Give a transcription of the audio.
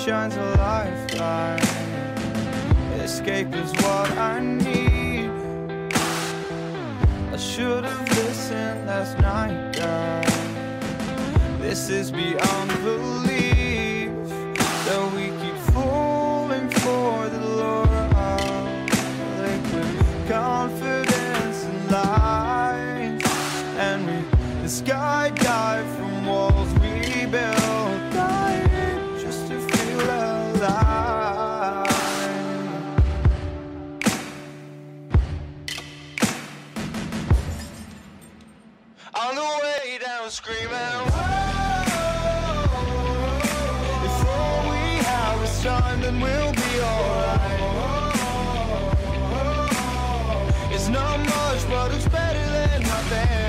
shines a lifeline. Escape is what I need. I should have listened last night, God. This is beyond belief, that we keep falling for the lure of liquid confidence and lies. And we skydive from walls we built, dying just to feel alive. On the way down screaming, if all we have is time, then we'll be alright. It's not much, but it's better than nothing.